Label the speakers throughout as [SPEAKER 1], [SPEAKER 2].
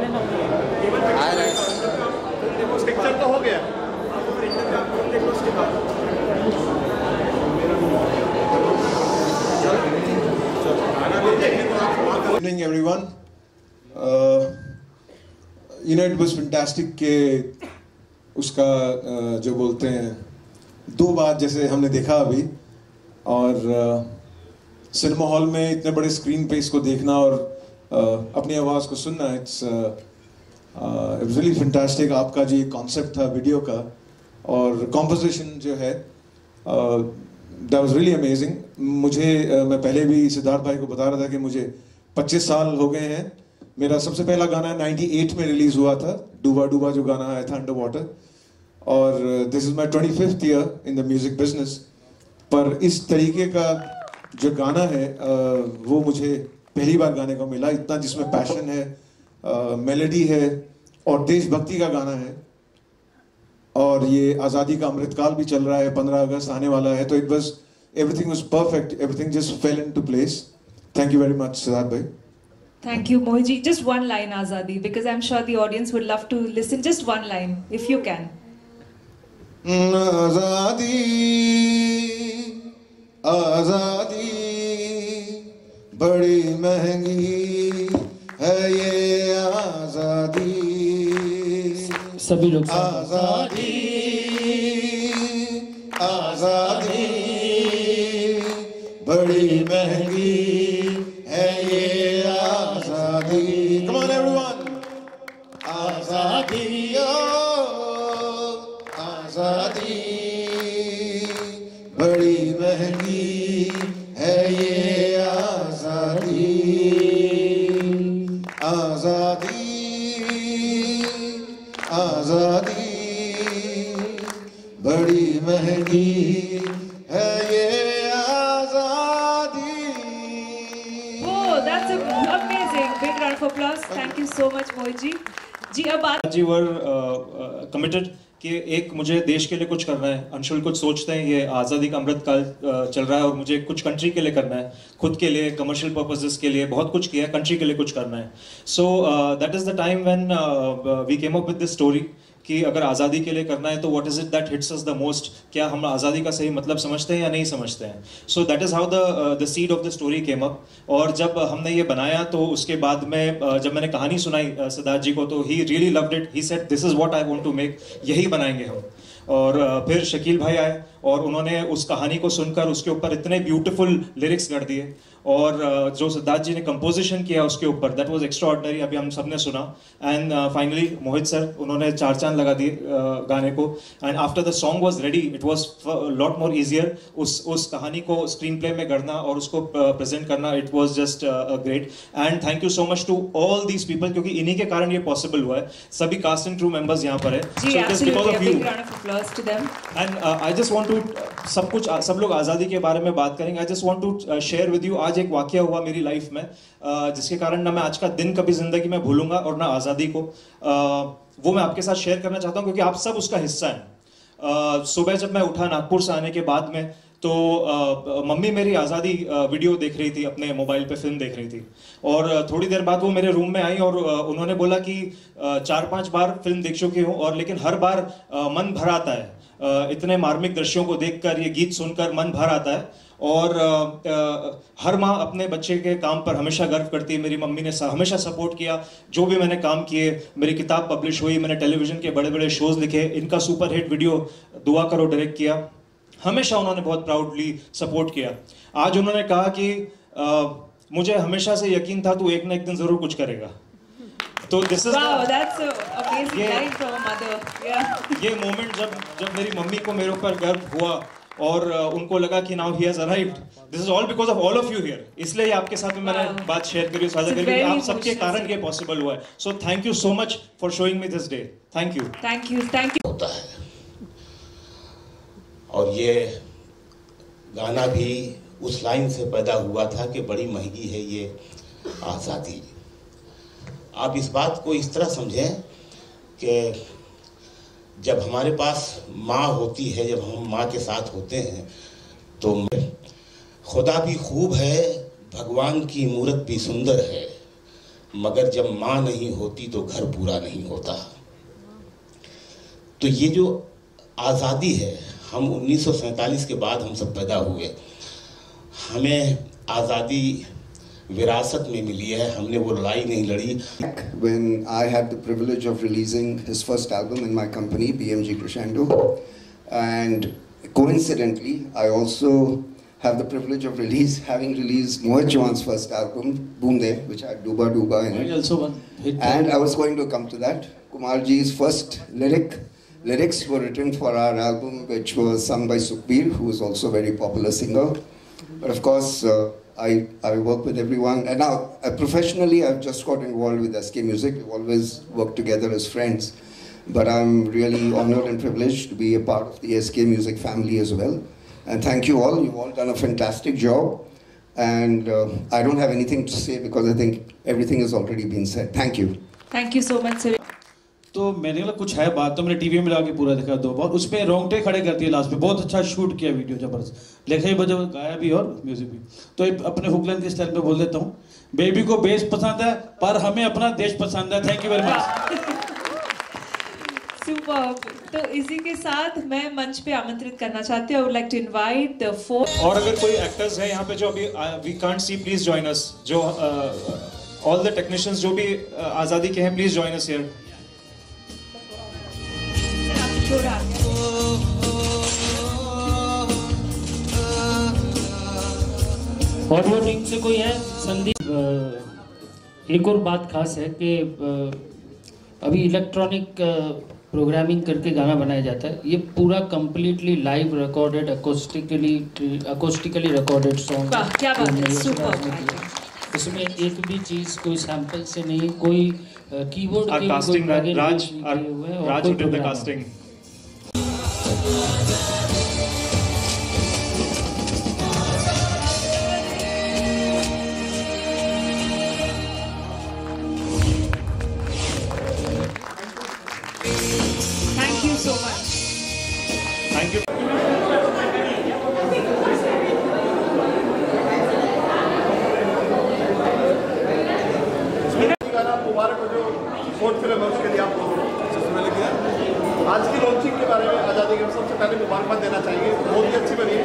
[SPEAKER 1] Picture तो हो गया।
[SPEAKER 2] Good evening, everyone. It was fantastic कि उसका जो बोलते हैं 2 बार जैसे हमने देखा अभी, और सिनेमा हॉल में इतने बड़े स्क्रीन पे इसको देखना और अपनी आवाज़ को सुनना, इट्स रियली फैंटास्टिक। आपका जो कॉन्सेप्ट था वीडियो का और कॉम्पोजिशन जो है, दैट वाज रियली अमेजिंग। मुझे मैं पहले भी सिद्धार्थ भाई को बता रहा था कि मुझे 25 साल हो गए हैं। मेरा सबसे पहला गाना 98 में रिलीज हुआ था, डूबा डूबा जो गाना आया था अंडर वाटर, और this is my 25th year in the music business. पर इस तरीके का जो गाना है वो मुझे पहली बार गाने को मिला, इतना जिसमें पैशन है, मेलोडी है और देशभक्ति का गाना है। और ये आज़ादी का अमृतकाल भी चल रहा है, 15 अगस्त आने वाला है, तो everything was perfect, everything just fell into place. Thank you very much, Siddharth bhai.
[SPEAKER 3] Thank you, Mohit. Just one line, Azadi, because I'm sure the audience would love to listen. Just one line, if you can.
[SPEAKER 2] आज़ादी आज़ादी बड़ी महंगी है ये आज़ादी।
[SPEAKER 4] सभी लोग
[SPEAKER 2] आज़ादी आज़ादी बड़ी महंगी है ये आज़ादी। Come on everyone, आज़ादी आज़ादी बड़ी महंगी है ये आज़ादी। आज़ादी आज़ादी बड़ी महंगी है ये आज़ादी।
[SPEAKER 3] Oh, that's amazing. Big round of applause. Thank you so much, Mohit ji. जी अब बात
[SPEAKER 5] जी वर कमिटेड कि एक मुझे देश के लिए कुछ करना है। अंशुल कुछ सोचते हैं, ये आज़ादी का अमृतकाल चल रहा है और मुझे कुछ कंट्री के लिए करना है, खुद के लिए, कमर्शियल पर्पसेस के लिए बहुत कुछ किया है, कंट्री के लिए कुछ करना है। So that is the time when we came up with this story कि अगर आज़ादी के लिए करना है तो what is it that hits us the most, क्या हम आज़ादी का सही मतलब समझते हैं या नहीं समझते हैं। So that is how the seed of the story came up. और जब हमने ये बनाया तो उसके बाद में जब मैंने कहानी सुनाई सिद्धार्थ जी को, तो he really loved it. He said this is what I want to make, यही बनाएंगे हम। और फिर शकील भाई आए और उन्होंने उस कहानी को सुनकर उसके ऊपर इतने ब्यूटीफुल लिरिक्स कर दिए, और जो सिद्धार्थ जी ने कंपोजिशन किया उसके ऊपर, दैट वाज एक्स्ट्राऑर्डिनरी। अभी हम सब ने सुना। एंड फाइनली मोहित सर, उन्होंने 4 चांद लगा दिए गाने को। And after the song was ready, it was lot more easier उस कहानी को स्क्रीन प्ले में करना और उसको प्रेजेंट करना। It was just great. And thank you so much to all these people, क्योंकि इन्हीं के कारण ये पॉसिबल हुआ है। सभी कास्ट एंड क्रू मेंबर्स यहाँ पर है। And I just want to सब लोग आज़ादी के बारे में बात करेंगे। I just want to share with you, आज एक वाकया हुआ मेरी लाइफ में जिसके कारण ना मैं आज का दिन कभी जिंदगी में भूलूंगा और ना आज़ादी को। वो मैं आपके साथ शेयर करना चाहता हूँ क्योंकि आप सब उसका हिस्सा हैं। सुबह जब मैं उठा नागपुर से आने के बाद में, तो मम्मी मेरी आज़ादी वीडियो देख रही थी, अपने मोबाइल पे फिल्म देख रही थी। और थोड़ी देर बाद वो मेरे रूम में आई और उन्होंने बोला कि 4-5 बार फिल्म देख चुकी हूँ और लेकिन हर बार मन भर आता है, इतने मार्मिक दृश्यों को देखकर, ये गीत सुनकर मन भर आता है। और हर माँ अपने बच्चे के काम पर हमेशा गर्व करती है। मेरी मम्मी ने हमेशा सपोर्ट किया, जो भी मैंने काम किए। मेरी किताब पब्लिश हुई, मैंने टेलीविज़न के बड़े बड़े शोज़ लिखे, इनका सुपर हिट वीडियो दुआ करो डायरेक्ट किया। हमेशा उन्होंने बहुत प्राउडली सपोर्ट किया। आज उन्होंने कहा कि मुझे हमेशा से यकीन था तू एक ना एक दिन ज़रूर कुछ करेगा। तो दिस इज ये मोमेंट जब मेरी मम्मी को मेरे ऊपर गर्व हुआ और उनको लगा कि now he has arrived, this is all because of all of you here. इसलिए आपके साथ में मैंने बात शेयर करी, साझा करी, आप सबके कारण ये पॉसिबल हुआ है। So thank you so much for showing me this day. Thank you,
[SPEAKER 3] thank you, thank you.
[SPEAKER 6] होता है और ये गाना भी उस लाइन से पैदा हुआ था कि बड़ी महंगी है ये आज़ादी। आप इस बात को इस तरह समझें कि जब हमारे पास माँ होती है, जब हम माँ के साथ होते हैं, तो खुदा भी खूब है, भगवान की मूरत भी सुंदर है, मगर जब माँ नहीं होती तो घर पूरा नहीं होता। तो ये जो आज़ादी है, हम 1947 के बाद हम सब पैदा हुए, हमें आज़ादी विरासत में मिली है, हमने वो लड़ाई नहीं लड़ी।
[SPEAKER 1] When I had the privilege of releasing his first album in my company, BMG Crescendo, and coincidentally, I also have the privilege of having released Mohit Chauhan's first album, Boom De, which had Duba Duba in it.
[SPEAKER 4] Also one hit.
[SPEAKER 1] And I was going to come to that. Kumarji's first lyrics were written for our album, which was sung by Sukhbir, who is also a very popular singer. But of course, I work with everyone. And now, professionally, I've just got involved with SK Music. We've always worked together as friends. But I'm really honored and privileged to be a part of the SK Music family as well. And thank you all. You've all done a fantastic job. And I don't have anything to say because I think everything has already been said. Thank you.
[SPEAKER 3] Thank you so much, sir.
[SPEAKER 4] तो मैंने कहा कुछ है बात, तो मैंने TV में लगा के पूरा देखा 2 बार। उसमें रोंगटे खड़े करती है लास्ट में। बहुत अच्छा शूट किया वीडियो, जबरदस्त लिखा ही बजा, गाया भी और म्यूजिक भी। तो अपने हुकलन के स्टाइल में बोल देता हूँ, बेबी को बेस पसंद है पर हमें अपना देश पसंद है। Thank you very much.
[SPEAKER 3] Super. तो इसी के साथ मैं मंच पे आमंत्रित करना चाहती हूँ। I would like to invite the 4।
[SPEAKER 5] और अगर कोई एक्टर्स है यहाँ पे जो अभी we can't see, please join us. जो ऑल द टेक्नीशियंस जो भी आज़ादी के हैं, please join us here.
[SPEAKER 4] Hollywood team से कोई है? संदीप। एक और बात खास है कि अभी इलेक्ट्रॉनिक प्रोग्रामिंग करके गाना बनाया जाता है। ये पूरा completely live recorded, acoustically recorded song.
[SPEAKER 3] क्या बात है, सुपर।
[SPEAKER 4] इसमें एक भी चीज़ कोई सैंपल से नहीं, कोई कीबोर्ड के
[SPEAKER 5] कास्टिंग राज
[SPEAKER 4] कोई
[SPEAKER 5] did the casting.
[SPEAKER 3] Thank you so much.
[SPEAKER 5] Thank you.
[SPEAKER 7] मुबारक हो जो शॉर्ट फिल्म है उसके लिए आपको सबसे पहले किया। आज की लॉन्चिंग के बारे में आज़ादी के सबसे पहले मुबारकबाद देना चाहिए, बहुत ही अच्छी बनी है।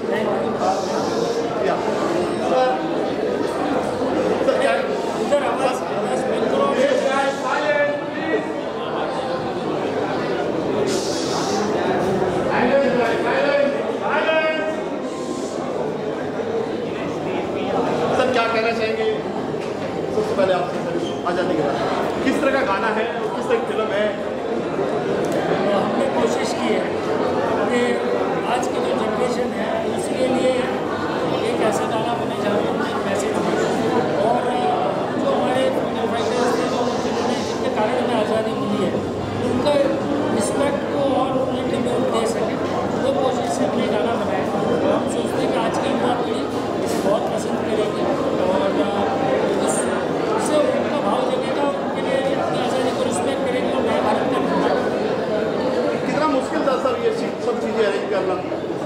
[SPEAKER 7] सर क्या कहना चाहेंगे सबसे पहले आपसे आज़ादी के बारे में? किस तरह का गाना है और किस तरह की फिल्म है?
[SPEAKER 8] हमने कोशिश की है कि आज की जो जनरेशन है उसके लिए एक ऐसा गाना बने जहाँ पर एक मैसेज हो, और जो हमारे फ्रीडम फाइटर्स थे जिन्होंने जिनके कारण हमें आज़ादी मिली है उनका रिस्पेक्ट को और उन्हें ट्रिब्यूट दे सके, वो कोशिश से हमने गाना बनाया। और हम सोचते हैं कि आज की युवा पीढ़ी इसे बहुत पसंद करेगी और उससे उनका भाव जगेगा, उनके लिए अपनी आज़ादी को रिस्पेक्ट करेंगे और नए भारत का निर्माण करेंगे।
[SPEAKER 7] कितना मुश्किल था सर ये सब चीज़ें अरेंज करना?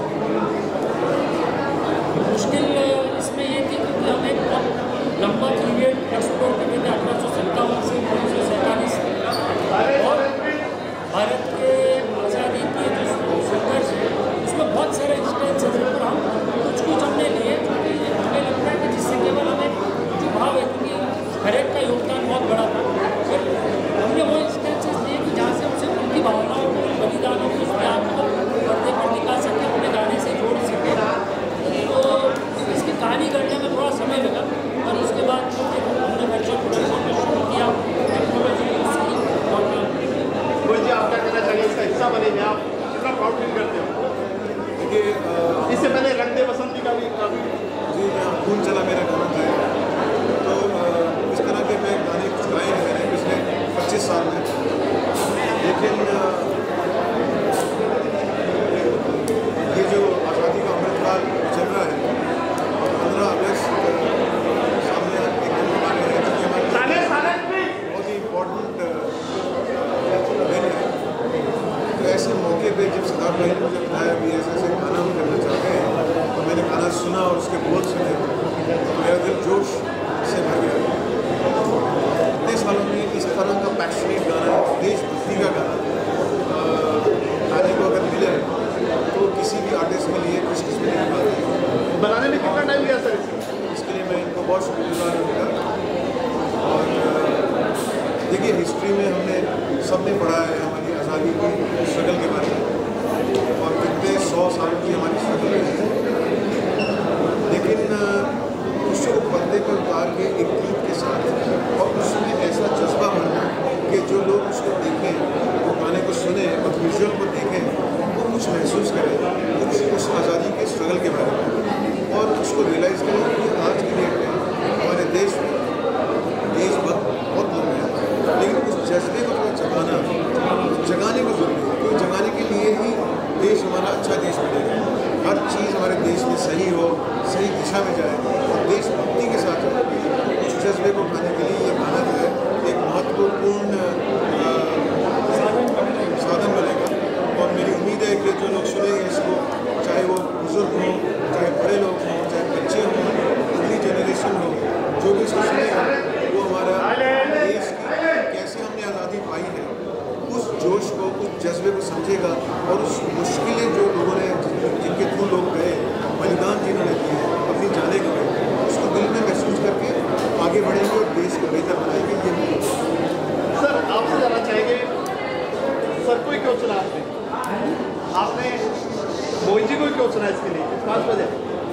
[SPEAKER 8] मुश्किल इसमें ये थी कि हम एक बहुत लंबा पीरियड एक्सप्लोर कर रहे थे 1857 से 1947 और भारत के आज़ादी के जो संघर्ष है उसमें बहुत सारे इंस्टेंस हैं जिन पर हम कुछ हमने लिए, क्योंकि हमें लगता है कि जिससे केवल हमें जो भाव है, क्योंकि हर एक का योगदान बहुत बड़ा था, फिर हमने वो इंस्टेंसेस लिए कि जहाँ से हमसे उनकी भावनाओं को, बलिदानों को, उसके आप को पर्दे पर दिखा सके, अपने गाने से जोड़ सके। तो इसकी कहानी करने में थोड़ा समय लगा और उसके बाद हमने वर्चुअल प्रोडक्शन में शुरू किया, टेक्नोलॉजी यूज़ की।
[SPEAKER 7] मोहित जी, आप क्या कहना चाहिए इसका हिस्सा बने हैं? आप कितना प्राउड फील करते हो?
[SPEAKER 2] देखिए,
[SPEAKER 7] इससे पहले रंग दे बसंती का भी काफ़ी
[SPEAKER 2] जी खून चला मेरा गाना था। तो इस तरह के मैं गाने कुछ गाए हैं मैंने पिछले 25 साल में, लेकिन ये जो आज़ादी का अमृतकाल चल रहा है और 15 अगस्त सामने एकदम हमारे हैं, जो कि हमारे बहुत ही इम्पोर्टेंट दिन है। तो ऐसे मौके पे जब सरदार भाई ने मुझे बताया भी ऐसे गाना हम करना चाहते हैं, तो मैंने गाना सुना और उसके बोल सुने तो मेरा दिल जोश से भर गया। हिस्ट्री में हमने सबने पढ़ा है हमारी आज़ादी की स्ट्रगल के बारे में और कितने 100 सालों की हमारी स्ट्रगल है, लेकिन उसको पर्दे पर उतार के एक गीत के साथ और उसमें ऐसा जज्बा भरना कि जो लोग उसको देखें, वो गाने को सुने और विजुअल को देखें, वो कुछ महसूस करें कुछ उस आज़ादी के स्ट्रगल के बारे में और उसको रियलाइज़ करें कि आज की डेट में हमारे देश में देशभक्त बहुत लोग हैं, लेकिन उस जज्बे को थोड़ा जगाने को जरूरी है, क्योंकि जगाने के लिए ही देश हमारा अच्छा देश बनेगा। हर चीज़ हमारे देश में सही हो, सही दिशा में जाए और देशभक्ति के साथ जाए। उस जज्बे को उठाने के लिए ये गाना जो है एक महत्वपूर्ण साधन बनेगा और मेरी उम्मीद है कि जो लोग सुनेंगे इसको, चाहे वो बुजुर्ग हों, चाहे बड़े लोग हों, चाहे बच्चे हों, अगली जनरेशन हो, जो भी इसको सुनेगा वो हमारा देश की कैसे हमने आज़ादी पाई है उस जोश को, उस जज्बे को समझेगा और उस मुश्किलें जो लोगों ने जिनके थ्रू लोग गए, बलिदान जिन्होंने दिए, अपनी जाने गए, उसको दिल में महसूस करके आगे बढ़ेंगे और देश को बेहतर बनाएंगे। ये
[SPEAKER 7] सर आपसे जाना चाहेंगे, सर को ही क्यों चुना आपने मोहित जी को क्यों चुना, इसके लिए खास वजह?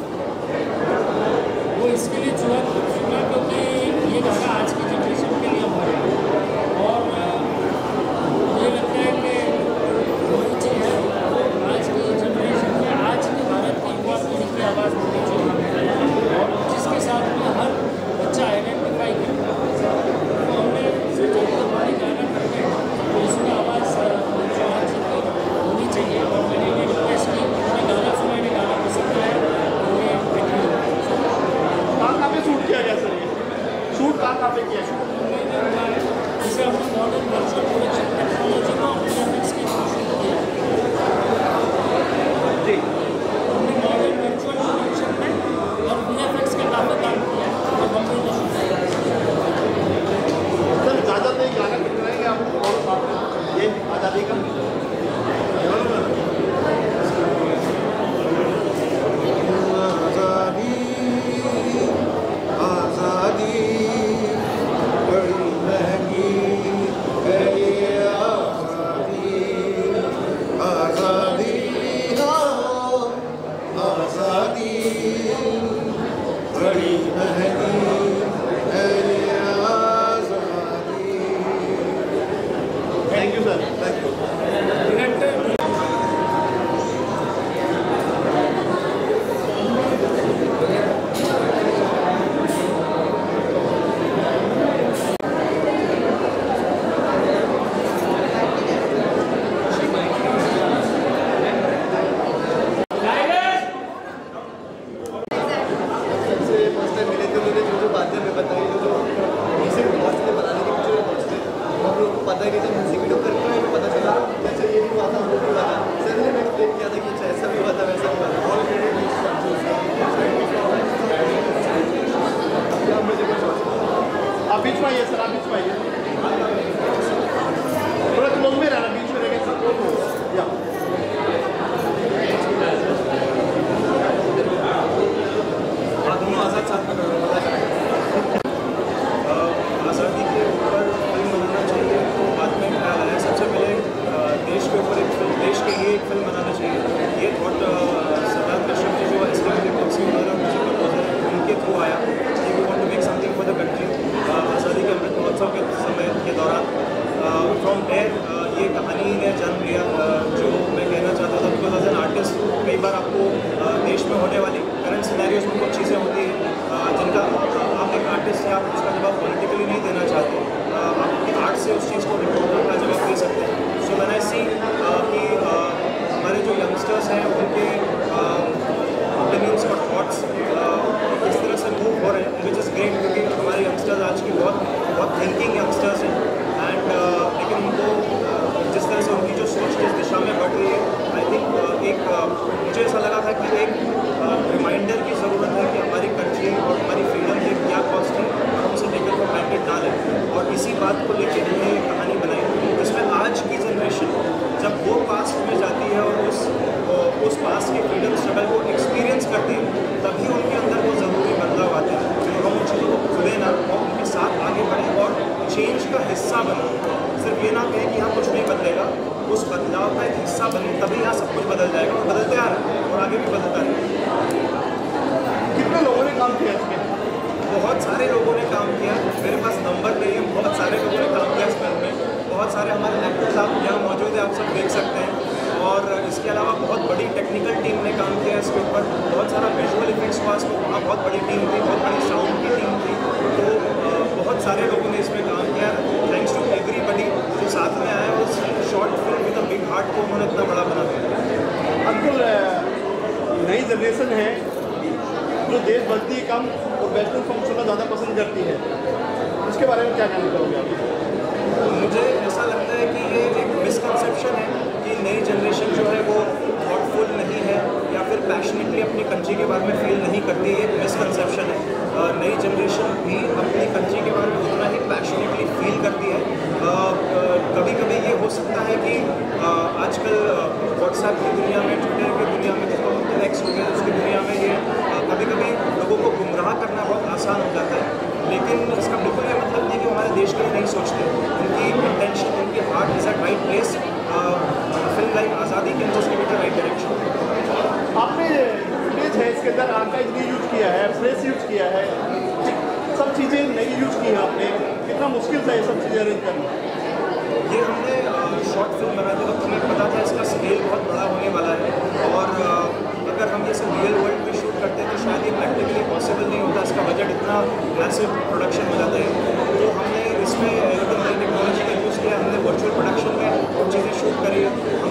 [SPEAKER 8] वो इसके लिए चुना क्योंकि ये गाना आज की जनरेशन के लिए हमारे और मुझे लगता है कि मोहित जी है वो आज की जनरेशन में, आज के भारत की युवा पीढ़ी की आवाज़ होनी चाहिए और जिसके साथ में हर बच्चा आइडेंटिफाई करता है। तो हमने सोचा कि हमारी गाना करके तो उसकी आवाज़ चौहान जी की होनी चाहिए और मैंने ये रिक्वेस्ट की, उन्होंने गाना सुना, इन्हें गाना पसंद आया,
[SPEAKER 7] कहाँ पे शूट किया गया सर? ये शूट कहाँ पे किया?
[SPEAKER 8] जिसे हमने मॉडर्न वर्चुअल प्रोडक्शन टेक्नोलॉजी को वीएफएक्स के थ्रू शूट किया
[SPEAKER 7] जी।
[SPEAKER 8] हमने मॉडर्न वर्चुअल प्रोडक्शन में और वीएफएक्स के काफ़ी काम किया और हमने तो शूट किया।
[SPEAKER 7] सर ज़्यादा नहीं गाना करवाएंगे आपको और साथ ये आज़ादी का thank you sir, thank you. आप बीच में आइए सर, आप बीच में आइए, थोड़ा क्लोज में रहना, बीच में रहेंगे सर। या
[SPEAKER 9] दोनों आज़ाद साथ में आज़ादी के ऊपर फिल्म बनाना चाहिए तो बाद में ख्याल आया सबसे पहले देश के ऊपर एक फिल्म, देश के लिए एक फिल्म बनाना चाहिए। ये थॉट सरदार कश्यप जी जो एसके बॉक्सिंग वगैरह मुझे प्रपोजल है उनके थ्रू आया कि we want to make something for the country. आज़ादी के अमृत महोत्सव के समय के दौरान फ्रॉम देयर ये कहानी ने जन्म लिया जो मैं कहना चाहता था, बिकॉज एज एन आर्टिस्ट कई बार आपको देश में होने वाली करंट सिनेरियोज में कुछ चीज़ें होती हैं जिनका आप एक आर्टिस्ट हैं, आप उसका जवाब पॉलिटिकली नहीं देना चाहते, आप अपनी आर्ट से उस चीज़ को अपना जवाब दे सकते हैं। सो व्हेन आई सी कि हमारे जो यंगस्टर्स हैं उनके ओपिनियंस और थॉट्स इस तरह से मूव हो रहे हैं, विच इज़ ग्रेट, क्योंकि हमारे यंगस्टर्स आज की बहुत थिंकिंग यंगस्टर्स हैं एंड लेकिन उनको जिस तरह से उनकी जो सोच जिस दिशा में बढ़ रही है, आई थिंक एक मुझे ऐसा लगा था कि एक रिमाइंडर की ज़रूरत है कि हमारी कंट्री और हमारी फ्रीडम की क्या कॉस्ट है और हम उसे सिर्फ ये ना कहें कि यहाँ कुछ नहीं बदलेगा, उस बदलाव का एक हिस्सा बने, तभी यहाँ सब कुछ बदल जाएगा, और बदलते आ रहा है और आगे भी बदलता रहेगा।
[SPEAKER 7] कितने लोगों ने काम किया इसमें?
[SPEAKER 9] बहुत सारे लोगों ने काम किया, मेरे पास नंबर नहीं है, बहुत सारे लोगों ने काम किया इस फिल्म में। बहुत सारे हमारे एक्टर्स आप यहाँ मौजूद हैं, आप सब देख सकते हैं। और इसके अलावा बहुत बड़ी टेक्निकल टीम ने काम किया इसके ऊपर, बहुत सारा विजुअल इफेक्ट्स हुआ इसमें, वहाँ बहुत बड़ी टीम थी, बहुत बड़ी साउंड की टीम थी, तो बहुत सारे लोगों ने इसमें काम किया। थैंक्स टू एवरीबडी जो साथ में आए, उस short film with a big heart को उन्होंने इतना बड़ा बना दिया।
[SPEAKER 7] अंकुल, नई जनरेशन है जो देशभक्ति कम और वेस्टर्न सॉन्ग सुनना ज़्यादा पसंद करती है, उसके बारे में क्या कहना चाहोगे आप?
[SPEAKER 9] मुझे ऐसा लगता है कि ये एक मिसकंसेप्शन है कि नई जनरेशन जो है वो थॉटफुल नहीं है या फिर पैशनेटली अपनी कंट्री के बारे में फील नहीं करती है। एक मिसकंसेप्शन है। नई जनरेशन भी अपनी कंट्री के बारे में उतना ही पैशनेटली फील करती है। कभी कभी ये हो सकता है कि आजकल व्हाट्सएप की दुनिया में, ट्विटर की दुनिया में, जिसको एक्स हो गया उसकी दुनिया में, ये कभी कभी लोगों को गुमराह करना बहुत आसान हो जाता है। लेकिन इसका बिल्कुल ये मतलब नहीं कि हमारे देश के लिए नहीं सोचते। उनकी इंटेंशन, उनकी heart is at right place. Film like Azaadi के अंदर उसके बेटर राइट डायरेक्शन।
[SPEAKER 7] आपने फुटेज है इसके अंदर आर्काइव नहीं यूज किया है, फ्रेश यूज किया है, सब चीज़ें नहीं यूज की हैं आपने, कितना मुश्किल था ये सब चीज़ें अरेंज करना?
[SPEAKER 9] ये हमने शॉर्ट फिल्म बनाते वक्त हमें पता था इसका स्केल बहुत बड़ा होने वाला है, और अगर हम ये सब रियल वर्ल्ड में शूट करते हैं तो शायद ये प्रैक्टिकली पॉसिबल नहीं होता। इसका बजट इतना मैसिव प्रोडक्शन हो जाता है, तो हमने इसमें एकदम नई टेक्नोलॉजी का यूज़ किया। हमने वर्चुअल प्रोडक्शन में कुछ चीज़ें शूट करी।